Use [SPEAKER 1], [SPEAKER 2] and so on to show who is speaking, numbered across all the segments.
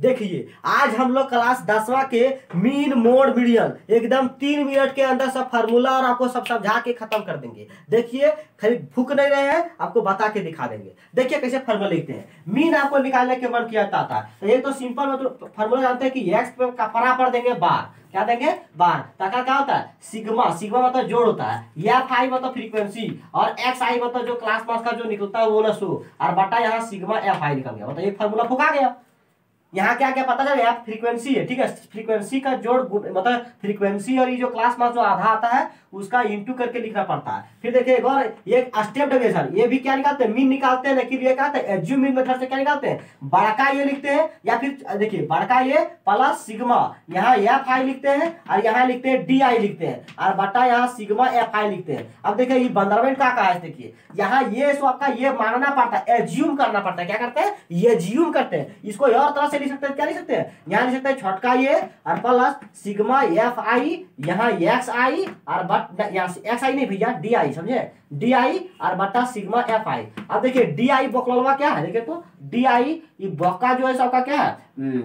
[SPEAKER 1] देखिए आज हम लोग क्लास 10वां के मीन मोड मीडियन एकदम 3 मिनट के अंदर सब फार्मूला और आपको सब समझा के खत्म कर देंगे। देखिए खाली भूख नहीं रहे हैं, आपको बता के दिखा देंगे। देखिए कैसे फार्मूला लिखते हैं। मीन आपको निकालने के मन किया जाता है तो ये तो सिंपल मतलब फार्मूला जानते हैं कि एक्स पे का बराबर देंगे बार, क्या देंगे बार। तका क्या होता है सिग्मा, सिग्मा मतलब जोड़ होता है, एफ आई मतलब फ्रीक्वेंसी और एक्स आई मतलब जो क्लास पास का जो निकलता है वो ना सो और बटा यहाँ सिग्मा एफ आई निकल गया। मतलब ये फार्मूला फुका गया। यहाँ क्या क्या पता चले आप फ्रीक्वेंसी है, ठीक है, फ्रीक्वेंसी का जोड़ मतलब फ्रीक्वेंसी और ये जो क्लास मास जो आधा आता है उसका इंटू करके लिखना पड़ता है। फिर देखिए एक और ये स्टेप डेविएशन, ये भी क्या निकालते हैं मीन निकालते हैं, लेकिन ये क्या होता है एज्यूम मीन मेथड से क्या निकालते हैं बड़का ये लिखते हैं या फिर देखिए बड़का ये प्लस सिग्मा, यहाँ एफ आई लिखते हैं और यहाँ लिखते हैं डी आई लिखते हैं और बटा यहाँ सिग्मा एफ आई लिखते हैं। अब देखिए ये बंदरमेंट का है, देखिए यहाँ ये सो आपका ये मानना पड़ता है, एज्यूम करना पड़ता है। क्या करते हैं ये एज्यूम करते हैं। इसको और तरह से लिख सकते हैं, क्या लिख सकते हैं यहाँ लिख सकते हैं छोटका ये और प्लस सिग्मा एफ आई, यहाँ एक्स आई और बट एक्स आई नहीं भैया डी आई, समझे डी आई और बटा सिग्मा एफ आई। अब देखिए डी आई बकलवा क्या है, देखिए तो डी आई ये बका जो है सबका क्या है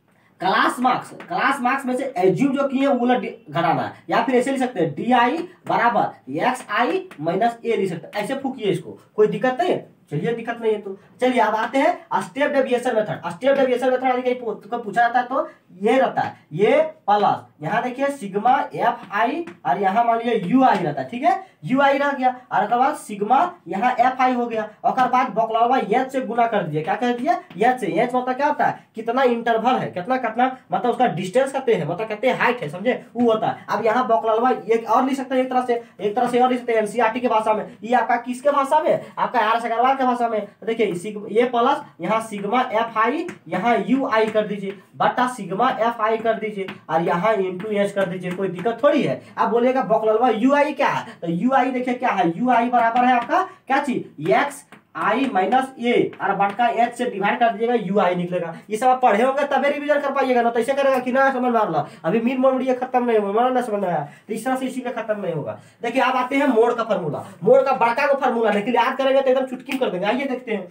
[SPEAKER 1] क्लास मार्क्स में से एज्यूम जो किए वो घटाना है, या फिर ऐसे लिख सकते हैं डी आई बराबर एक्स आई माइनस ए लिख सकते हैं। ऐसे फूकिए इसको, कोई दिक्कत नहीं है। चलिए दिक्कत नहीं है तो चलिए अब आते हैं step deviation method. Step deviation method यदि कहीं पूछा जाता है तो ये रहता है, ये प्लस यहाँ देखिए सिग्मा एफ आई और यहाँ मान लीजिए यू आई रहता है, ठीक है यू आई रह गया और उसके बाद सिग्मा यहाँ एफ आई हो गया और बाद बकलवा एच से गुना कर दीजिए। क्या कर दिए एच से। एच मतलब क्या होता है कितना इंटरवल है, कितना कितना मतलब उसका डिस्टेंस कहते हैं, मतलब कहते हैं हाइट है, समझे वो होता है। अब यहाँ बकलवा एक और लिख सकते हैं, एक तरह से और लिख सकते हैं एनसीईआरटी की भाषा में। ये आपका किसके भाषा में, आपका आर एस अग्रवाल के भाषा में। देखिए ये प्लस यहाँ सिग्मा एफ आई यहाँ यू आई कर दीजिए बटा सिग्मा एफ आई कर दीजिए और यहाँ इंटू एच कर दीजिए, कोई दिक्कत थोड़ी है। आप बोलिएगा बकलवा यू आई क्या है, तो यू आई देखिए क्या है, यू आई बराबर है आपका क्या चीज एक्स आई माइनस ए और बटका एच से डिवाइड कर दीजिएगा, यू आई निकलेगा। ये सब आप पढ़े होंगे तभी रिवीजन कर पाइएगा, ना तो ऐसे करेगा कि ना समझ मार ला अभी मीन मोड ये खत्म नहीं होगा ना, समझ में आया तो इस तरह से इसी में खत्म नहीं होगा। देखिए आप आते हैं मोड का फार्मूला, मोड का बड़का का फार्मूला, लेकिन याद करेंगे तो एकदम चुटकी कर देंगे। आइए देखते हैं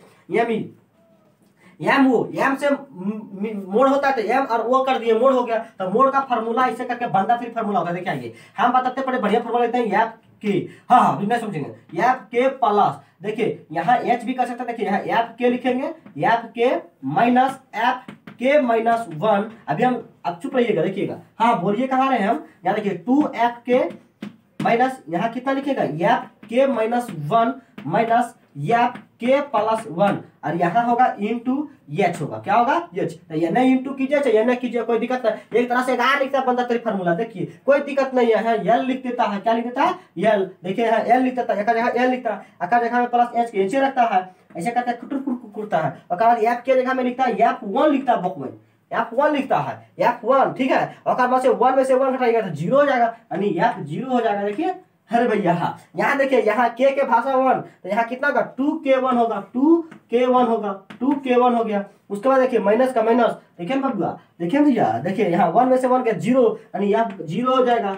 [SPEAKER 1] एम से मोड होता है तो एम और वो कर दिए मोड हो गया। तो मोड का फार्मूला ऐसे करके बंदा फिर फार्मूला होगा। देखिए आइए हम बताते बड़े बढ़िया फार्मूला लेते हैं एफ के, हाँ बिना समझेंगे एफ के प्लस देखिए यहाँ एच भी कर सकते हैं, देखिए यहाँ एफ के लिखेंगे एफ के माइनस एफ के माइनस 1। अभी हम अब चुप रहिएगा, देखिएगा हाँ बोलिए कहाँ रहे हम, यहाँ देखिए 2f के माइनस यहाँ कितना लिखेगा एफ के माइनस 1 माइनस एफ के प्लस 1 और यहाँ होगा इंटू एच होगा, क्या होगा एच। ये नहीं इंटू कीजिए चाहे नहीं कीजिए कोई दिक्कत नहीं। एक तरह से गाय लिखता है बंदा तेरी फार्मूला, देखिए कोई दिक्कत नहीं है। एल लिख देता है, क्या लिख देता है एल, देखिए यहाँ एल लिख देता है, एक जगह एल लिखता है, एक जगह में प्लस एच के नीचे रखता है, ऐसे करता है कुटुरता है। और बाद एफ के जगह में लिखता है F1 लिखता है, बुक में F1 लिखता है F1, ठीक है। और से 1 में से 1 घटाइएगा तो 0 हो जाएगा, यानी F0 हो जाएगा। देखिए अरे भैया यहाँ देखिए यहाँ के भाषा 1 तो यहाँ कितना होगा 2k1 होगा, 2k1 होगा, 2k1 हो गया। उसके बाद देखिए माइनस का माइनस, देखिए बबुआ देखिए भैया देखिए यहाँ 1 में से 1 के 0 यानी यहाँ 0 हो जाएगा,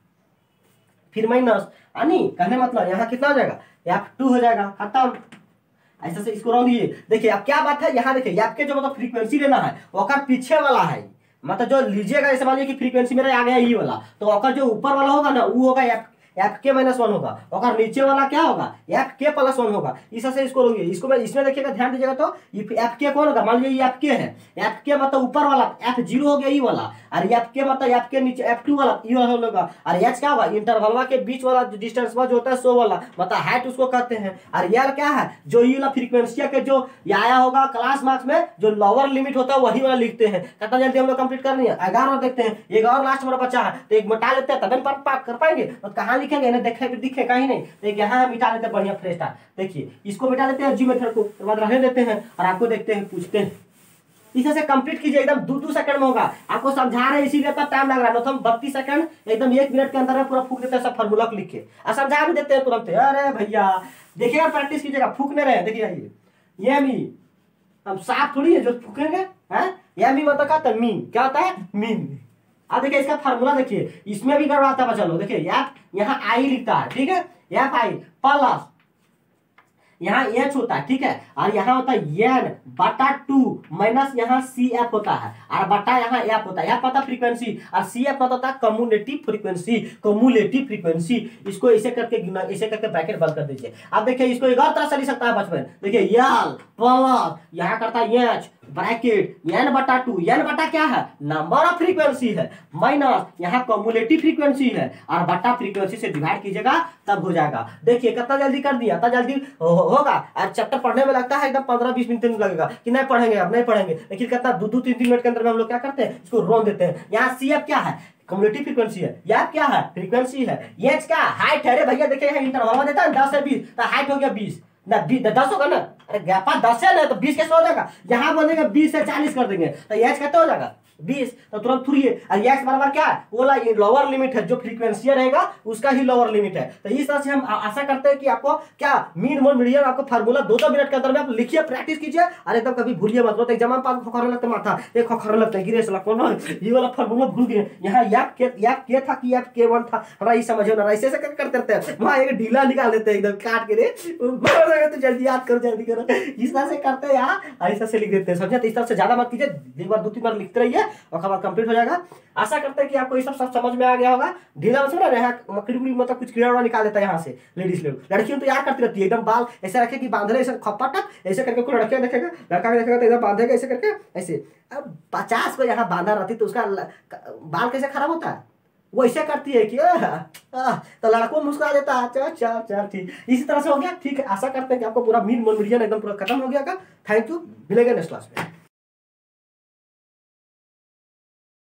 [SPEAKER 1] फिर माइनस यानी कहने मतलब यहाँ कितना हो जाएगा F2 हो जाएगा, खत्म। ऐसा से इसको रख दीजिए। देखिए अब क्या बात है यहाँ देखिए आपके जो मतलब फ्रीक्वेंसी लेना है वो पीछे वाला है, मतलब जो लीजिएगा जैसे मान लीजिए कि फ्रीक्वेंसी मेरा आ गया ये वाला, तो अगर जो ऊपर वाला होगा ना वो होगा एफ के माइनस 1 होगा और नीचे वाला क्या होगा एफ के प्लस 1 होगा। इस से इसको लोगे इसको मैं इसमें देखिएगा ध्यान दीजिएगा तो एफ के कौन होगा, मान लीजिए ये एफ के है, एफ के मतलब ऊपर वाला F0 हो गया ये वाला और एफ के मतलब एफ के नीचे F2 वाला ये वाला होगा और एच क्या होगा इंटरवलवा के बीच वाला जो डिस्टेंस जो होता है सो वाला मतलब हाइट उसको कहते हैं। और एल क्या है जो ये वाला फ्रीक्वेंसी के जो आया होगा क्लास मार्क्स में जो लोअर लिमिट होता है वही वाला लिखते हैं। कितना जल्दी हम लोग कंप्लीट करनी है 11 देखते हैं, एक और लास्ट मेरा बच्चा है तो एक मिटा लेते हैं तब पास कर पाएंगे। तो कहाँ लिखेंगे ना दिखे कहीं नहीं, तो यहाँ मिटा लेते हैं बढ़िया फ्रेश था। देखिए इसको मिटा लेते हैं जी मेथड को, उसके बाद रहने देते हैं और आपको देखते हैं पूछते हैं। इसे से कंप्लीट कीजिए, एकदम 2 सेकंड में होगा। आपको समझा रहे हैं इसीलिए तब टाइम लग रहा है, तो हम 32 सेकंड एकदम 1 मिनट के अंदर में पूरा फूक देते हैं सब फार्मूला को लिख के और समझा भी देते हैं तुरंत। अरे भैया देखिएगा प्रैक्टिस कीजिएगा, फूकने रहे। देखिए ये मी हम साफ थोड़ी है जो फूकेंगे है, ये मी मतलब क्या मीन, क्या होता है मीन। अब देखिए इसका फार्मूला देखिए इसमें भी गड़बड़ाता है, चलो देखिए एफ यहाँ आई लिखता है, ठीक है एफ आई प्लस यहाँ एच होता है, ठीक है, और यहाँ होता है एन बटा 2 माइनस यहाँ सी एफ होता है, और बटा यहाँ एफ होता है, यहाँ पता फ्रीक्वेंसी, और सी एफ पता होता है कम्युलेटिव फ्रीक्वेंसी, कम्युलेटिव फ्रीक्वेंसी। इसको ऐसे करके ऐसे करके ब्रैकेट बंद कर दीजिए। अब देखिए इसको एक और तरह से लिख सकता है बचपन, देखिए यल प्लस यहाँ करता है एच ब्रैकेट एन बटा 2, एन बटा क्या है, नंबर ऑफ फ्रीक्वेंसी है, माइनस यहाँ कम्युलेटिव फ्रीक्वेंसी है, और बटा फ्रीक्वेंसी से डिवाइड कीजिएगा तब हो जाएगा। देखिए कितना जल्दी कर दिया, इतना जल्दी होगा। और चैप्टर पढ़ने में लगता है एकदम 15-20 मिनट लगेगा कि नहीं पढ़ेंगे, अब नहीं पढ़ेंगे, लेकिन कितना 2-3 मिनट के अंदर में हम लोग क्या करते हैं, इसको रोक देते हैं। यहाँ सी एफ क्या है, कम्युलेटिव फ्रीक्वेंसी है, या क्या है, फ्रीक्वेंसी है, ये क्या हाइट है। अरे भैया देखिए यहाँ इंटरवल में देता है 10 से 20, तो हाइट हो गया 20 ना 10 होगा ना, अरे गैपा 10 है ना, तो 20 कैसे हो जाएगा, यहाँ बोलेंगे 20 से 40 कर देंगे, तो एच कितना हो जाएगा 20, तो तुरंत थ्री और एक्स बराबर क्या है, वो लोअर लिमिट है, जो फ्रीक्वेंसी रहेगा उसका ही लोअर लिमिट है। तो इस तरह से हम आशा करते हैं कि आपको क्या मीन मोड मीडियन आपको फार्मूला 2 मिनट के अंदर में आप लिखिए, प्रैक्टिस कीजिए, और एकदम कभी भूलिए मत। तो एग्जाम में पास खोखरने लगते माथा, एक खोखरने लगता है गिरे साला कौन ये वाला फार्मूला भूल गए, यहाँ याप के था कि याप के1 था, हमारा ये समझो ना, ऐसे करते रहते हैं, वहाँ एक ढीला निकाल देते हैं एकदम काट के, रे तो जल्दी याद करो जल्दी करो, इस तरह से करते हैं यहाँ, ऐसा से लिख देते हैं, समझे। तो इस तरह से ज्यादा मत कीजिए, एक बार 2-3 बार लिखते रहिए और खबर कंप्लीट हो जाएगा। आशा करते हैं कि आपको ये सब समझ में आ गया होगा। ढीला मत ना, यहाँ मकड़ी मतलब कुछ कीड़ा उड़ा निकाल देता है यहाँ से लेडीज लोग, लड़कियों तो याद करती रहती है एकदम, बाल ऐसे रखे कि बांधले ऐसे खप्पा ऐसे करके, कोई लड़कियां देखेगा, लड़का देखेगा तो एकदम बांधेगा ऐसे करके ऐसे। अब 50 को यहाँ बांधा रहती तो उसका बाल कैसे खराब होता है, वो ऐसे करती है कि तो लड़कों मुस्कुरा देता है, चल ठीक, इसी तरह से हो गया। ठीक है, आशा करते हैं कि आपको पूरा मीन मोड मीडियन एकदम पूरा खत्म हो गया। थैंक यू, मिलेंगे नेक्स्ट क्लास में।